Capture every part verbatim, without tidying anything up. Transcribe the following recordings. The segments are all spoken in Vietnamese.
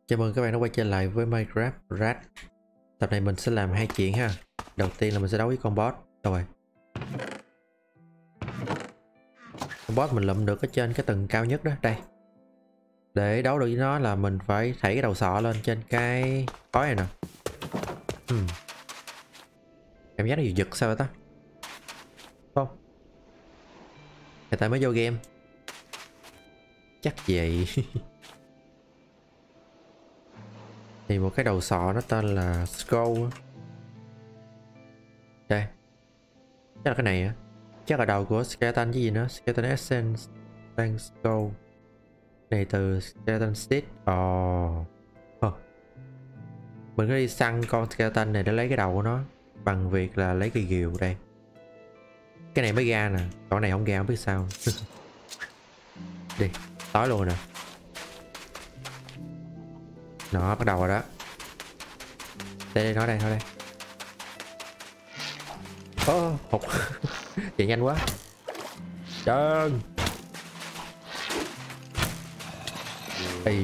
Chào mừng các bạn đã quay trở lại với Minecraft Rad. Tập này mình sẽ làm hai chuyện ha. Đầu tiên là mình sẽ đấu với con boss. Đâu rồi? Con boss mình lụm được ở trên cái tầng cao nhất đó. Đây. Để đấu được với nó là mình phải thảy cái đầu sọ lên trên cái khói này nè. Hmm. Cảm giác nó giật giật sao vậy ta? Không. Hiện tại mới vô game. Chắc vậy. Thì một cái đầu sọ nó tên là Skull. Đây. Chắc là cái này á. Chắc là đầu của Skeleton chứ gì nữa. Skeleton Essence Thank Skull. Này từ Skeleton Stitch. Ồ oh. oh. Mình có đi săn con Skeleton này để lấy cái đầu của nó bằng việc là lấy cây gìu đây. Cái này mới ra nè. Con này không ra không biết sao. Đi. Tối luôn nè. Nó bắt đầu rồi đó. Đây đây, nó đây, nó đây. Ồ, oh, hụt. Chạy nhanh quá. Trơn. Ê.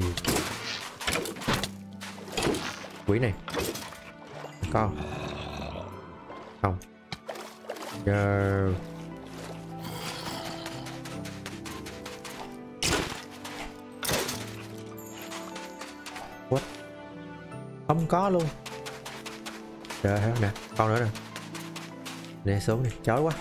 Quỷ này. Con. Không. Chờ. What? Không có luôn. Trời ơi nè, con nữa nè. Nè xuống nè, chói quá.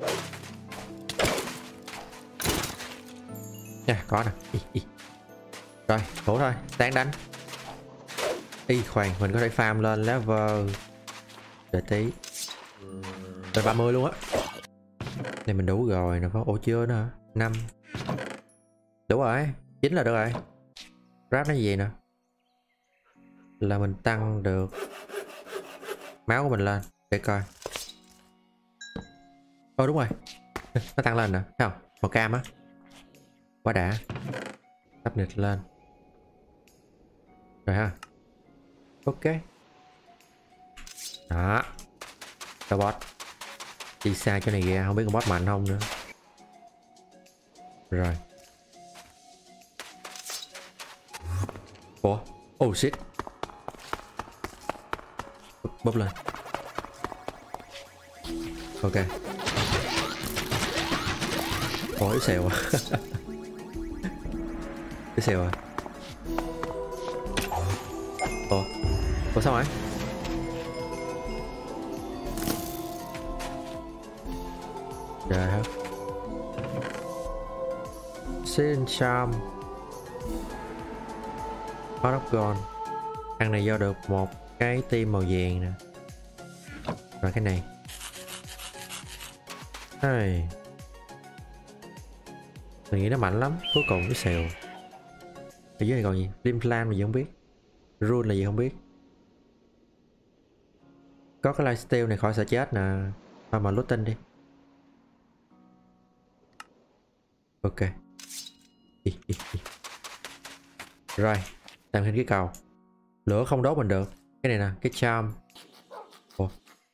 Nè, có nè. Ý, ý. Rồi, đủ thôi, tán đánh. Y khoan, mình có thể farm lên level. Đợi tí. Lên ba mươi luôn á. Này mình đủ rồi nè, có ổ chưa nữa hả? năm. Đủ rồi, chín là được rồi. Ráp nó gì nè. Là mình tăng được máu của mình lên để coi. Ồ đúng rồi. Nó tăng lên nè, thấy không? Màu cam á. Quá đã. Tắp nịch lên. Rồi ha. Ok. Đó. Cho boss. Đi xa chỗ này ra, không biết con boss mạnh không nữa. Rồi. Ủa? Oh shit. Bóp lên. Ok. Ôi xèo à. Cái xèo à. Ủa. Ủa sao vậy? Trời ơi. Sin Charm. Heart of Gold. Ăn này do được một cái tim màu vàng nè. Rồi cái này. Hey. Mình nghĩ nó mạnh lắm. Cuối cùng cái xèo. Ở dưới này còn gì? Lim Plan mà gì không biết. Rune là gì không biết. Có cái lifesteal này khỏi sợ chết nè. Thôi mà lút tinh đi. Ok. Ý, ý, ý. Rồi. Làm hình cái cầu. Lửa không đốt mình được. Cái này nè. Cái charm. Ủa.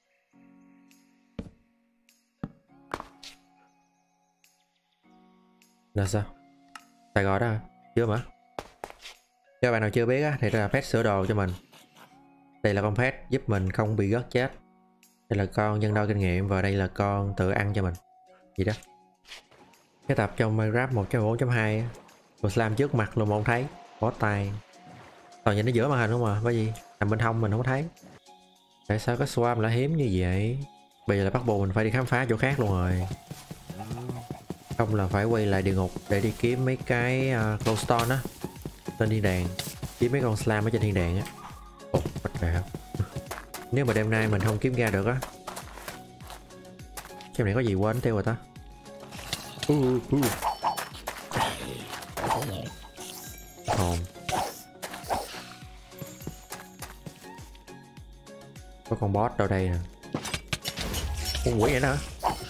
Là sao? Tài gọi đó hả? Chưa mà. Cho bạn nào chưa biết á, thì đây là pet sửa đồ cho mình. Đây là con pet giúp mình không bị gớt chết. Đây là con nhân đôi kinh nghiệm và đây là con tự ăn cho mình. Gì đó. Cái tập trong Minecraft một chấm bốn chấm hai á. Tôi slam trước mặt luôn mà không thấy. Bó tay. Toàn nhìn nó giữa màn hình không mà. Bởi vì nằm bên hông mình không thấy. Tại sao cái swam lại hiếm như vậy? Bây giờ là bắt buộc mình phải đi khám phá chỗ khác luôn rồi. Không là phải quay lại địa ngục để đi kiếm mấy cái uh, glowstone á. Lên thiên đàng. Kiếm mấy con slam ở trên thiên đàng á. Ồ, bắt ra. Nếu mà đêm nay mình không kiếm ra được á. Cái này có gì quên tiêu rồi ta. Uh, uh. Hồn. Có con boss đâu đây nè. Con quỷ vậy đó hả?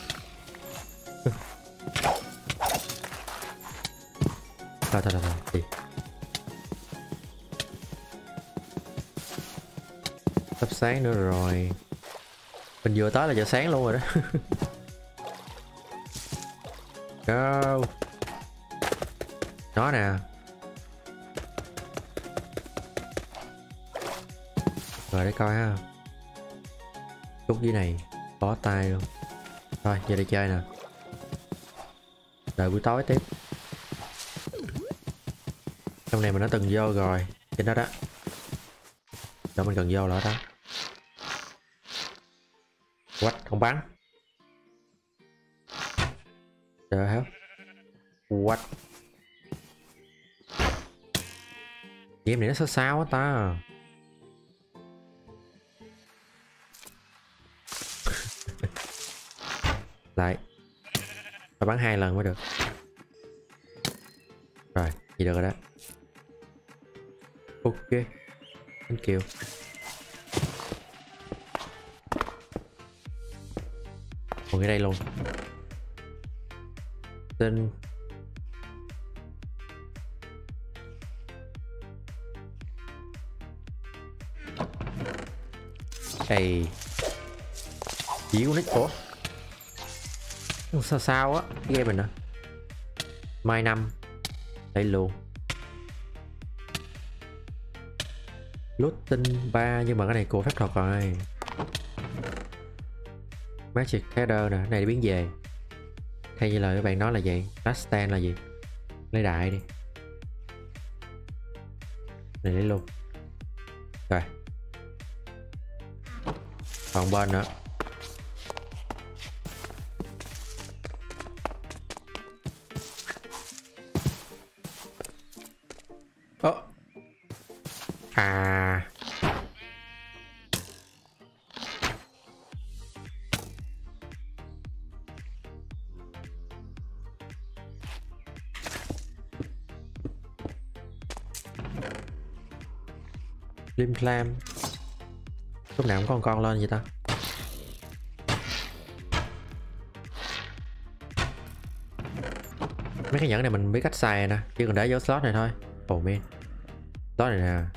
Thôi thôi thôi thôi đi. Sắp sáng nữa rồi. Mình vừa tới là giờ sáng luôn rồi đó. Go. Nó nè. Rồi để coi ha. Chút dưới này bó tay luôn. Thôi giờ đi chơi nè. Đợi buổi tối tiếp. Trong này mình đã từng vô rồi. Trên đó đó. Đó mình cần vô là đó. What? Không bắn. Trời hả? What? Game này nó sao sao á ta. Lại. Phải bắn hai lần mới được. Rồi, gì được rồi đó. Ok. Thank you. Còn ở đây luôn. Tên Ây. Chỉ của nick của sao sao á cái game mình nè. Mai năm đây luôn. Looting ba nhưng mà cái này cô phép thuật rồi. Magic Header nè, này biến về. Theo như lời các bạn nói là vậy. Last stand là gì? Lấy đại đi. Này lấy luôn. Rồi. Còn bên nữa. Ơ. À. Lim Clam. Lúc nào cũng có con con lên vậy ta. Mấy cái nhẫn này mình biết cách xài nè, chỉ cần để vô slot này thôi. Oh man. Slot này nè.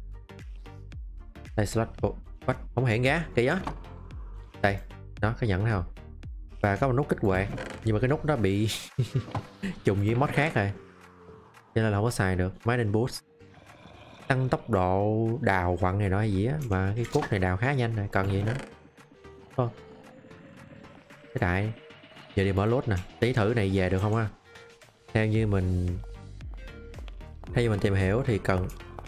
Đây slot. Ủa, what? Không hiện giá, kỳ á. Đây, đó cái nhẫn này không. Và có một nút kích hoạt. Nhưng mà cái nút đó bị trùng với mod khác rồi. Cho nên là không có xài được. Mining Boost. Tăng tốc độ đào quặng này nói gì á. Mà cái cốt này đào khá nhanh này, cần gì nữa. Thôi. Cái đại. Giờ đi mở lốt nè. Tí thử này về được không á. Theo như mình Theo như mình tìm hiểu thì cần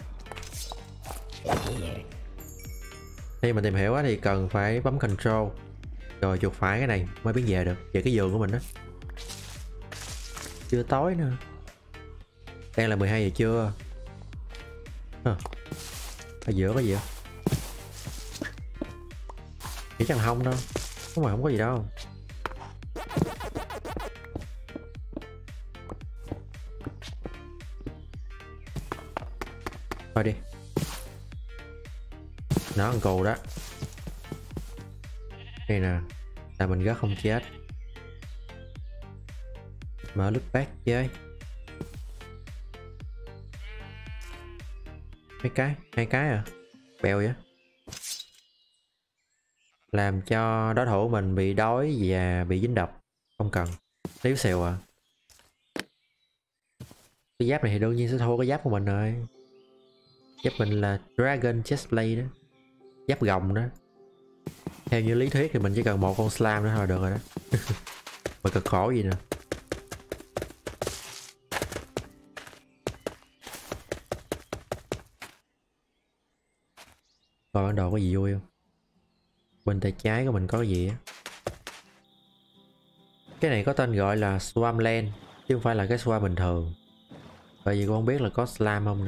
Theo như mình tìm hiểu thì cần phải bấm control rồi chuột phải cái này mới biến về được. Về cái giường của mình đó. Chưa tối nữa. Đang là mười hai giờ trưa. À, ở giữa có gì không? Nghĩ chắc là không đâu. Không mà không có gì đâu. Thôi đi. Nó con cù đó. Đây nè. Là mình gớt không chết. Mở loot back chơi. Mấy cái, hai cái à. Bèo vậy. Làm cho đối thủ mình bị đói và bị dính độc. Không cần. Liếu xèo à. Cái giáp này thì đương nhiên sẽ thua cái giáp của mình rồi. Giáp mình là Dragon Chestplate đó. Giáp gồng đó. Theo như lý thuyết thì mình chỉ cần một con slam nữa thôi được rồi đó. Mà cực khổ gì nè. Coi bản đồ có gì vui không. Bên tay trái của mình có cái gì á. Cái này có tên gọi là Swampland chứ không phải là cái swamp bình thường. Bởi vì con không biết là có slam không nữa.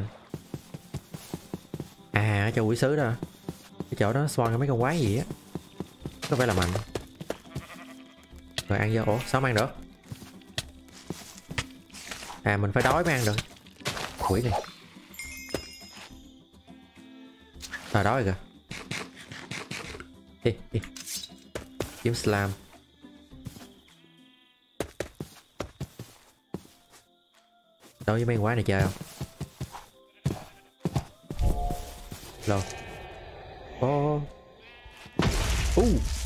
À ở chỗ quỷ sứ đó. Cái chỗ đó spawn mấy con quái gì á. Có vẻ là mạnh. Rồi ăn vô. Ủa sao không ăn được. À mình phải đói mới ăn được. Quỷ này. À đói rồi kìa. Hi, hi. Kiếm slam. Đối với mấy con quái này chơi không. Lô. Ô. Ú.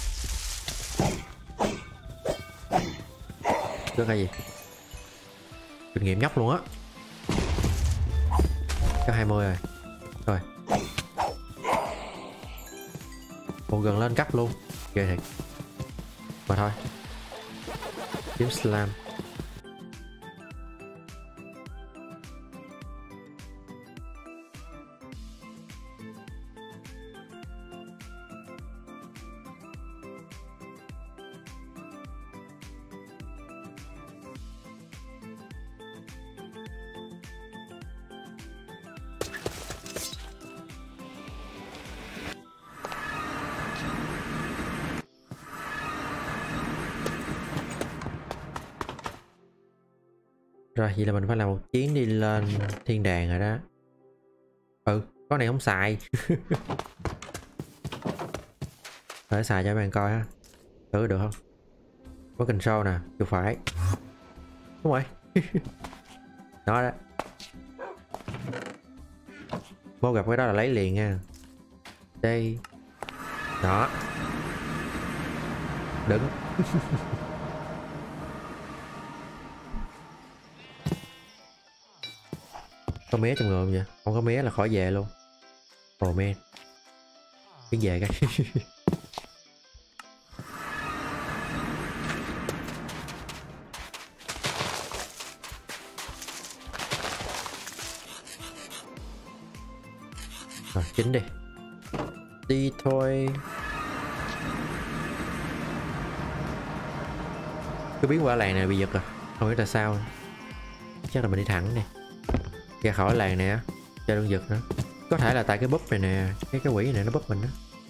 Có cái gì? Kinh nghiệm nhóc luôn á. Có hai mươi rồi. Rồi. Ồ, gần lên cấp luôn. Ghê thiệt. Mà thôi. Kiếm slam. Rồi vậy là mình phải làm một chuyến đi lên thiên đàng rồi đó. Ừ, con này không xài. Phải xài cho các bạn coi ha. Thử được không? Có control nè, chuột phải. Đúng rồi. Đó đó. Vô gặp cái đó là lấy liền nha. Đây. Đó. Đứng. Có mé trong người không vậy? Không có mé là khỏi về luôn. Oh man. Biến về cái. Rồi chính đi. Đi thôi. Cứ biến qua làng này bị giật rồi. Không biết là sao. Chắc là mình đi thẳng nè. Ra khỏi làng nè. Cho đừng giật nữa. Có thể là tại cái búp này nè. Cái cái quỷ này nó búp mình đó.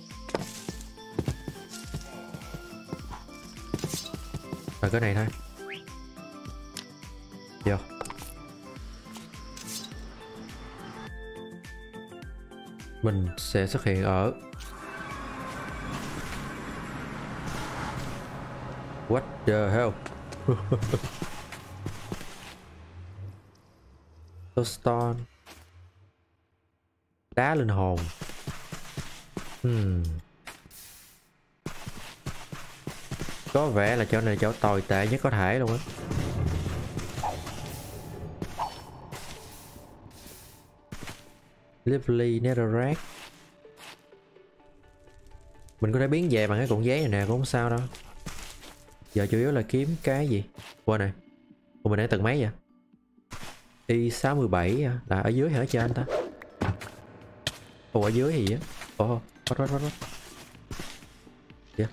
Rồi cái này thôi. Vô. Mình sẽ xuất hiện ở what the hell. Stone. Đá linh hồn. Hmm. Có vẻ là chỗ này chỗ tồi tệ nhất có thể luôn á. Lively Netherrack. Mình có thể biến về bằng cái cuộn giấy này nè, cũng không sao đâu. Giờ chủ yếu là kiếm cái gì. Qua này. Ủa mình đang tầng mấy vậy? Y sáu mươi bảy là ở dưới hay ở trên ta? Ủa ở dưới gì á? Ồ, what what what what. Yeah.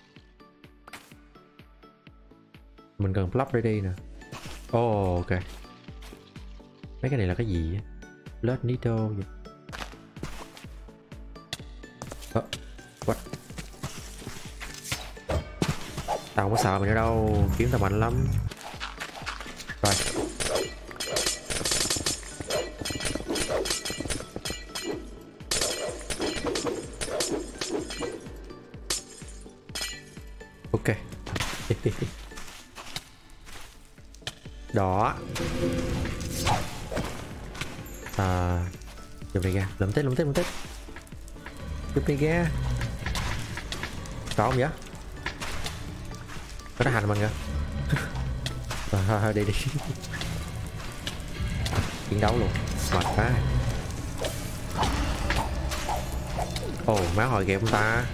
Mình cần plug ready nè. Ồ, oh, ok. Mấy cái này là cái gì á? Blood needle vậy. Oh, what? Tao không có sợ mày nữa đâu, kiếm tao mạnh lắm. Rồi. Ok. Đó. À, chụp đi ra, lụm tích lụm tích lụm tích. Chụp đi ra. Có không vậy? Có nó hành mình kìa. Rồi thôi, thôi đi đi. Chiến đấu luôn. Mệt quá. Ồ, oh, máu hồi kìa ông ta.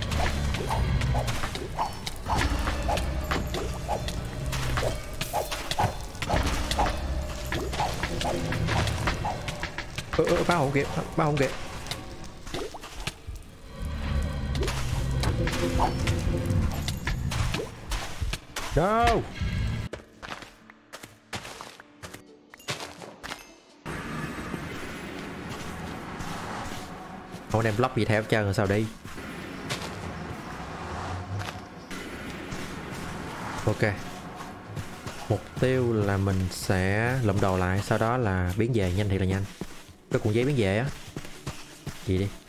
Ơ ơ, báo không kịp, báo không kịp. No. Không đem block gì theo hết trơn rồi sao đi. Ok. Mục tiêu là mình sẽ lụm đồ lại, sau đó là biến về nhanh thì là nhanh. Cái cuộn giấy biến về á. Gì đi.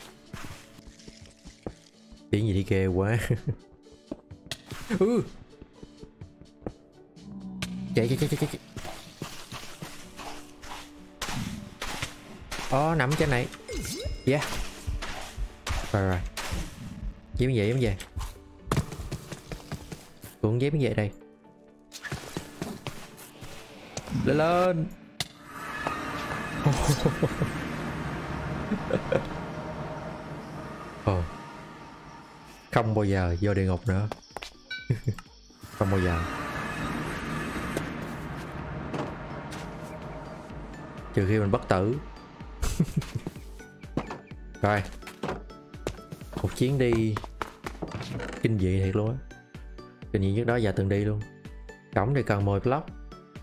Biến gì đi ghê quá. Ừ. Chạy chạy chạy chạy chạy. Ồ, nằm trên này. Yeah. Rồi rồi. Giấy biến về, giấy biến về. Cuộn giấy biến về đây. Lên lên. Ồ. Không bao giờ vô địa ngục nữa. Không bao giờ. Trừ khi mình bất tử. Rồi. Một chuyến đi kinh dị thiệt luôn á. Kinh dị nhất đó giờ từng đi luôn. Cổng thì cần mười block.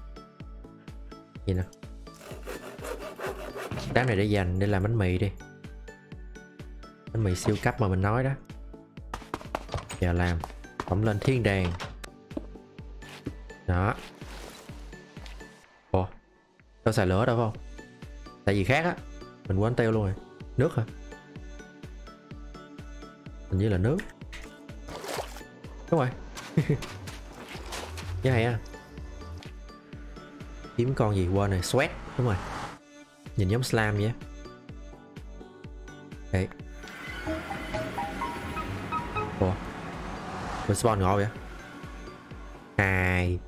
Gì nè. Đám này để dành để làm bánh mì đi. Bánh mì siêu cấp mà mình nói đó. Giờ làm. Cổng lên thiên đàng. Đó. Ồ. Đâu xài lửa đâu không? Tại vì khác á. Mình quên tiêu luôn rồi. Nước hả? Hình như là nước. Đúng rồi. Nhớ hay á. Kiếm con gì quên này. Sweat. Đúng rồi. Nhìn giống slime vậy. Đấy. Ủa. Mình spawn ngộ vậy. Hai.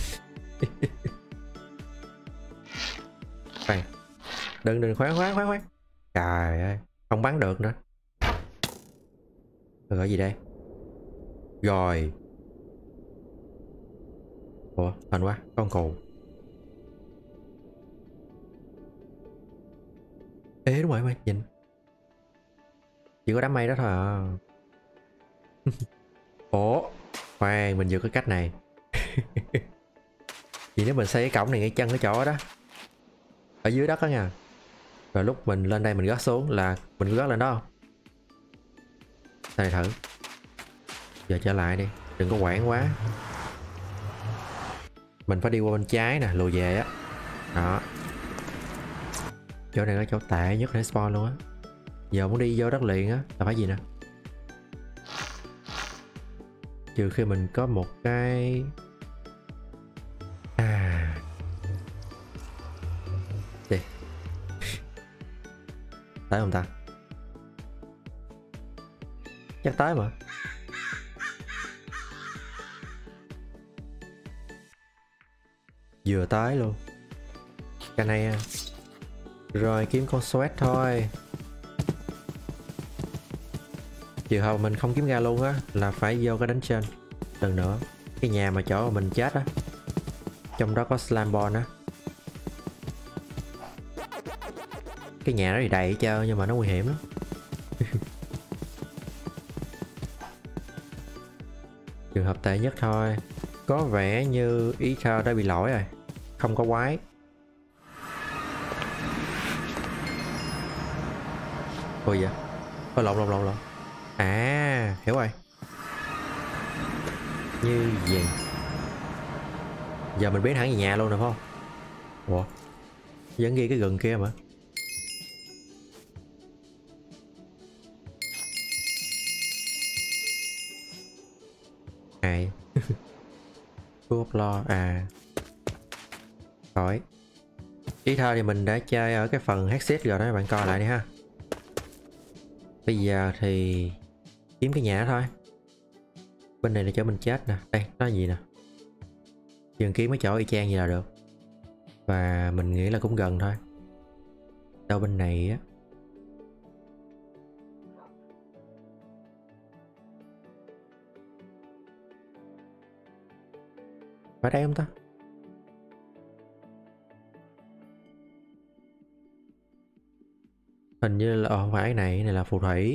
Khoan. Đừng đừng khoan khoan khoan khoan. Trời ơi. Không bắn được nữa. Rồi gọi gì đây? Rồi. Ủa thành quá. Con cù. Ê đúng rồi mày nhìn. Chỉ có đám mây đó thôi à. Ủa. Khoan mình vừa có cách này. Vì nếu mình xây cái cổng này ngay chân cái chỗ đó. Ở dưới đất đó nha. Rồi lúc mình lên đây mình gác xuống là mình có gác lên đó không? Đây thử. Giờ trở lại đi. Đừng có quảng quá. Mình phải đi qua bên trái nè. Lùi về á. Đó. Chỗ này là chỗ tệ nhất để spawn luôn á. Giờ muốn đi vô đất liền á là phải gì nè? Trừ khi mình có một cái à đi. Tới không ta? Chắc tới mà. Vừa tới luôn. Cái này à. Rồi kiếm con sweat thôi. Chiều hầu mình không kiếm ra luôn á là phải vô cái đánh trên. Lần nữa. Cái nhà mà chỗ mà mình chết á. Trong đó có slime ball á. Cái nhà đó thì đầy hết trơn nhưng mà nó nguy hiểm lắm. Trường hợp tệ nhất thôi. Có vẻ như ý thơ đã bị lỗi rồi. Không có quái. Ôi dạ. Có lộn lộn lộn lộn. À hiểu rồi. Như vậy. Giờ mình biến hẳn về nhà luôn được không? Ủa. Vẫn ghi cái gừng kia mà. Ai. Thuốc lo à. Khỏi. Ý thơ thì mình đã chơi ở cái phần Hexit rồi đó các bạn coi lại đi ha. Bây giờ thì kiếm cái nhà thôi. Bên này là chỗ mình chết nè. Đây nó gì nè. Dừng kiếm cái chỗ y chang gì là được. Và mình nghĩ là cũng gần thôi. Đâu bên này á. Phải đây không ta? Hình như là không phải cái này, cái này là phù thủy.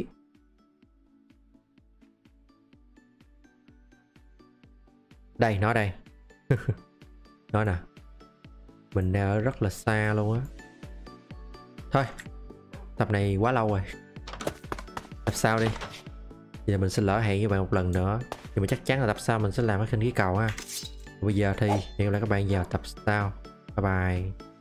Đây nó đây. Nó nè. Mình đang ở rất là xa luôn á. Thôi tập này quá lâu rồi. Tập sau đi. Giờ mình sẽ lỡ hẹn với bạn một lần nữa. Nhưng mà chắc chắn là tập sau mình sẽ làm cái khinh khí cầu ha. Bây giờ thì hẹn gặp lại các bạn vào tập sau. Bye bye.